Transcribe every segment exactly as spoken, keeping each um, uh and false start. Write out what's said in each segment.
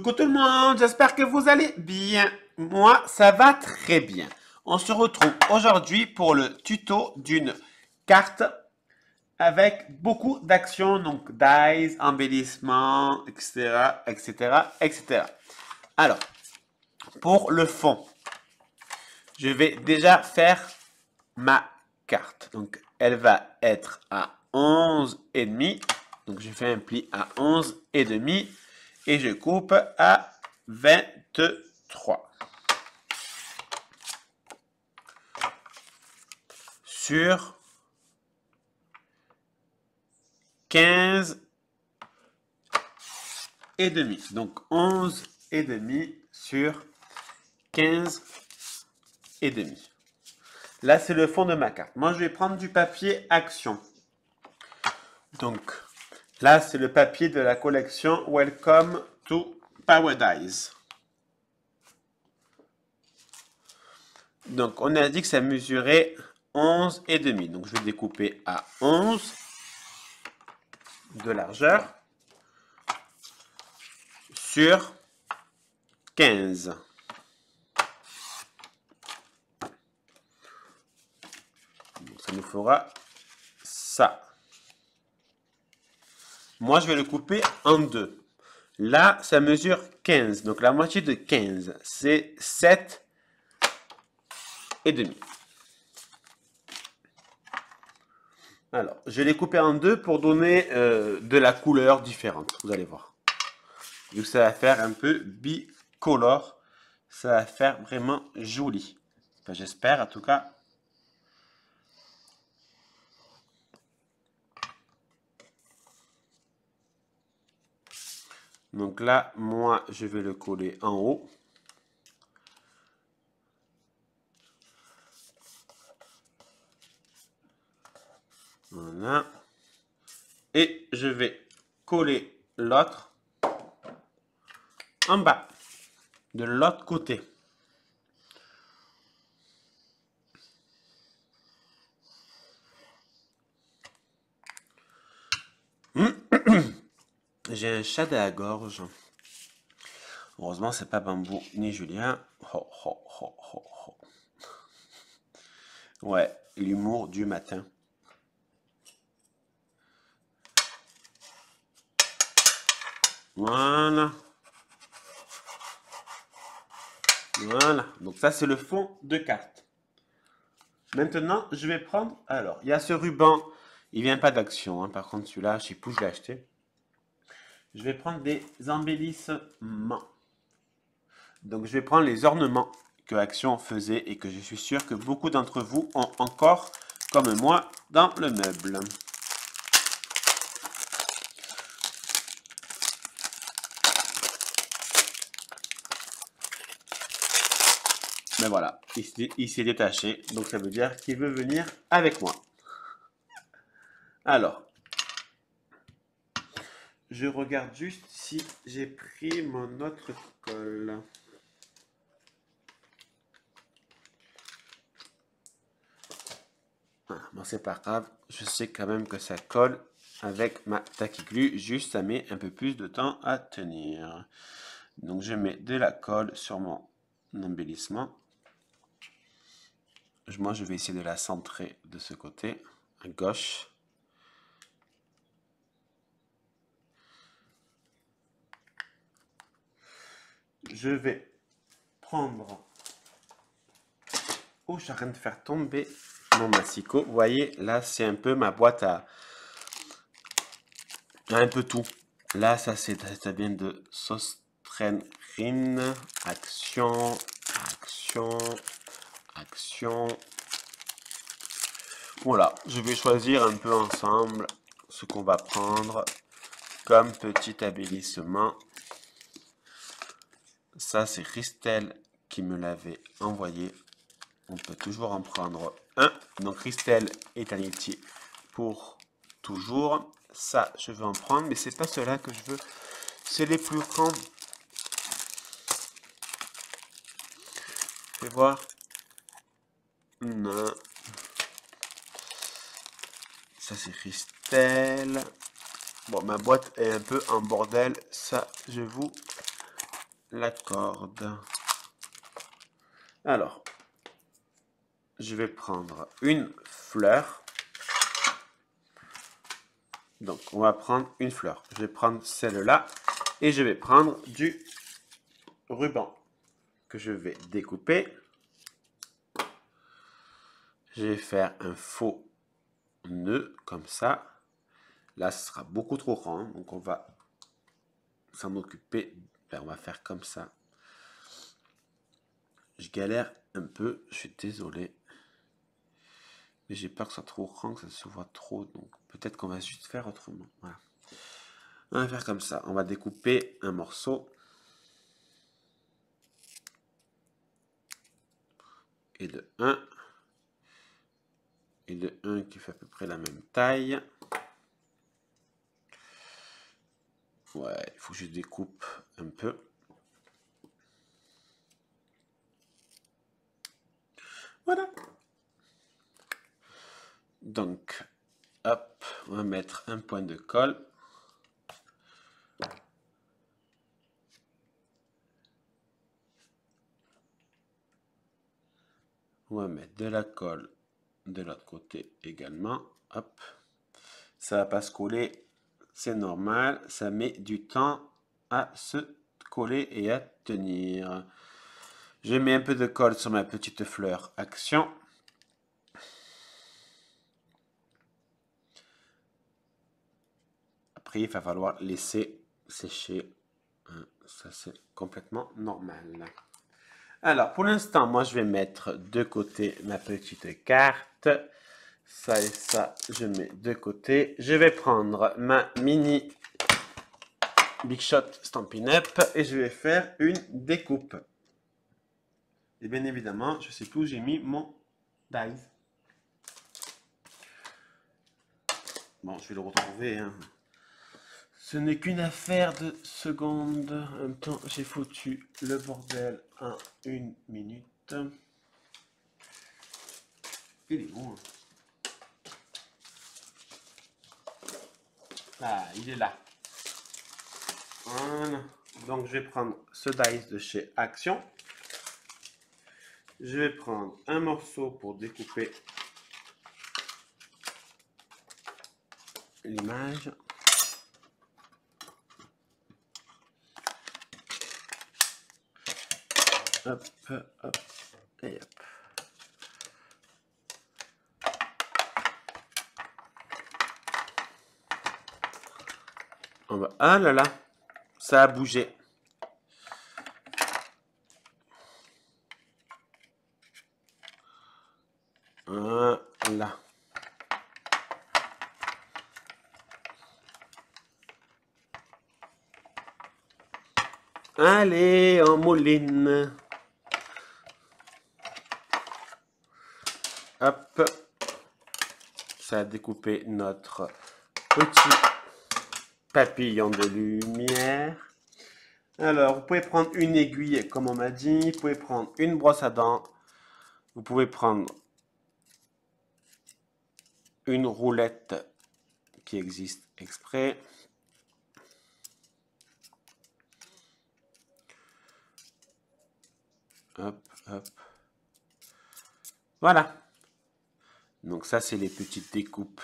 Coucou tout le monde, j'espère que vous allez bien. Moi, ça va très bien. On se retrouve aujourd'hui pour le tuto d'une carte avec beaucoup d'actions, donc dice, embellissement, et cetera, et cetera, et cetera. Alors, pour le fond, je vais déjà faire ma carte. Donc, elle va être à onze et demi. Donc, je fais un pli à onze et demi et je coupe à vingt-trois. Sur quinze et demi. Donc, onze et demi sur quinze et demi. Là, c'est le fond de ma carte. Moi, je vais prendre du papier Action. Donc, là, c'est le papier de la collection Welcome to Paradise. Donc, on a dit que ça mesurait onze et demi. Donc, je vais découper à onze de largeur sur quinze. Donc, ça nous fera ça. Moi, je vais le couper en deux. Là, ça mesure quinze. Donc, la moitié de quinze, c'est sept et demi. Alors, je l'ai coupé en deux pour donner euh, de la couleur différente. Vous allez voir. Vu que ça va faire un peu bicolore, ça va faire vraiment joli. Enfin, j'espère en tout cas. Donc là, moi, je vais le coller en haut. Voilà. Et je vais coller l'autre en bas, de l'autre côté. J'ai un chat de la gorge. Heureusement, c'est pas Bambou ni Julien. Ho, ho, ho, ho, ho. Ouais, l'humour du matin. Voilà. Voilà. Donc ça, c'est le fond de carte. Maintenant, je vais prendre... Alors, il y a ce ruban. Il vient pas d'Action. Hein. Par contre, celui-là, je sais plus où je l'ai acheté. Je vais prendre des embellissements. Donc, je vais prendre les ornements que Action faisait et que je suis sûr que beaucoup d'entre vous ont encore, comme moi, dans le meuble. Mais voilà, il s'est détaché, donc ça veut dire qu'il veut venir avec moi. Alors, je regarde juste si j'ai pris mon autre colle. Ah, bon, c'est pas grave, je sais quand même que ça colle avec ma taquiglue, juste ça met un peu plus de temps à tenir. Donc je mets de la colle sur mon embellissement. Moi, je vais essayer de la centrer de ce côté, à gauche. Je vais prendre... Oh, je suis en train de faire tomber mon massicot. Vous voyez, là, c'est un peu ma boîte à... un peu tout. Là, ça, c'est, ça vient de Sostrenrin. Action, action, action. Voilà, je vais choisir un peu ensemble ce qu'on va prendre comme petit embellissement. Ça, c'est Christelle qui me l'avait envoyé. On peut toujours en prendre un. Donc, Christelle est amitié pour toujours. Ça, je veux en prendre, mais c'est pas cela que je veux. C'est les plus grands. Fais voir. Non. Ça, c'est Christelle. Bon, ma boîte est un peu en bordel. Ça, je vous la corde. Alors, je vais prendre une fleur. Donc, on va prendre une fleur. Je vais prendre celle-là et je vais prendre du ruban que je vais découper. Je vais faire un faux nœud comme ça. Là, ce sera beaucoup trop grand, donc on va s'en occuper. Ben, on va faire comme ça. Je galère un peu, je suis désolé. Mais j'ai peur que ça soit trop grand, que ça se voit trop. Donc peut-être qu'on va juste faire autrement. Voilà. On va faire comme ça. On va découper un morceau. Et de un. Et de un qui fait à peu près la même taille. Ouais, il faut que je découpe un peu. Voilà. Donc, hop, on va mettre un point de colle. On va mettre de la colle de l'autre côté également. Hop. Ça va pas se coller, c'est normal. Ça met du temps à se coller et à tenir. Je mets un peu de colle sur ma petite fleur Action. Après, il va falloir laisser sécher. Ça, c'est complètement normal. Alors, pour l'instant, moi, je vais mettre de côté ma petite carte. Ça et ça, je mets de côté. Je vais prendre ma mini Big Shot Stampin' Up et je vais faire une découpe. Et bien évidemment, je sais plus où j'ai mis mon dies. Bon, je vais le retrouver. Hein. Ce n'est qu'une affaire de secondes. En même temps, j'ai foutu le bordel en une minute. Il est bon. Hein. Ah, il est là. Voilà. Donc, je vais prendre ce dice de chez Action. Je vais prendre un morceau pour découper l'image. Hop, hop, et hop. On va... Ah là là, ça a bougé. Voilà. Allez, on mouline. Hop. Ça a découpé notre petit papillon de lumière. Alors, vous pouvez prendre une aiguille, comme on m'a dit. Vous pouvez prendre une brosse à dents. Vous pouvez prendre une roulette qui existe exprès. Hop, hop. Voilà. Donc ça, c'est les petites découpes.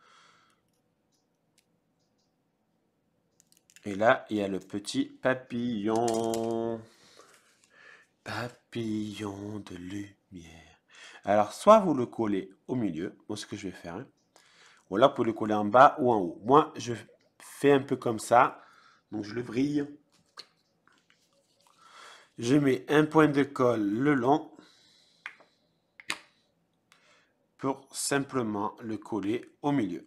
Et là, il y a le petit papillon. Papillon de lumière. Alors, soit vous le collez au milieu. Moi, ce que je vais faire. Hein. Ou là, vous pouvez le coller en bas ou en haut. Moi, je fais un peu comme ça. Donc, je le brille. Je mets un point de colle le long. Pour simplement le coller au milieu.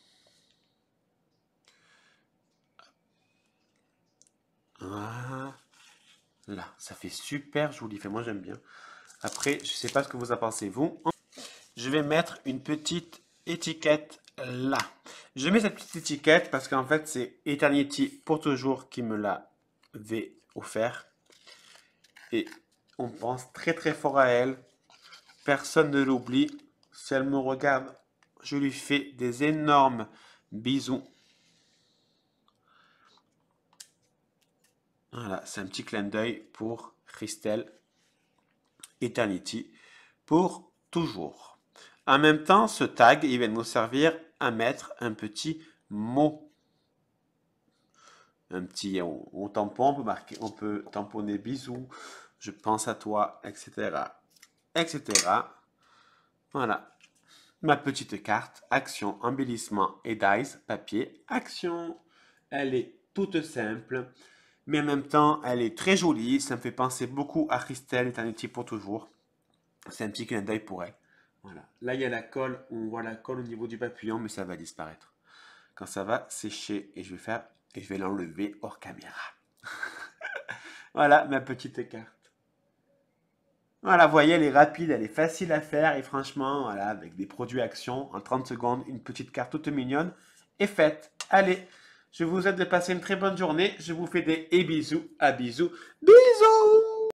Voilà. Là, ça fait super joli. Fait, moi, j'aime bien. Après, je ne sais pas ce que vous en pensez, vous. Je vais mettre une petite étiquette là. Je mets cette petite étiquette parce qu'en fait, c'est Eternity pour toujours qui me l'avait offert. Et on pense très très fort à elle. Personne ne l'oublie. Si elle me regarde, je lui fais des énormes bisous. Voilà, c'est un petit clin d'œil pour Christelle Eternity pour toujours. En même temps, ce tag, il va nous servir à mettre un petit mot. Un petit, on, on tampon, on peut marquer, on peut tamponner bisous, je pense à toi, et cetera, et cetera. Voilà. Ma petite carte, action, embellissement et dice, papier, action. Elle est toute simple, mais en même temps, elle est très jolie. Ça me fait penser beaucoup à Christelle Eternity pour toujours. C'est un petit clin d'œil pour elle. Voilà. Là, il y a la colle. On voit la colle au niveau du papillon, mais ça va disparaître. Quand ça va sécher, et je vais faire, et je vais l'enlever hors caméra. Voilà ma petite carte. Voilà, vous voyez, elle est rapide, elle est facile à faire et franchement, voilà, avec des produits Action, en trente secondes, une petite carte toute mignonne est faite. Allez, je vous souhaite de passer une très bonne journée. Je vous fais des et bisous, à bisous, bisous!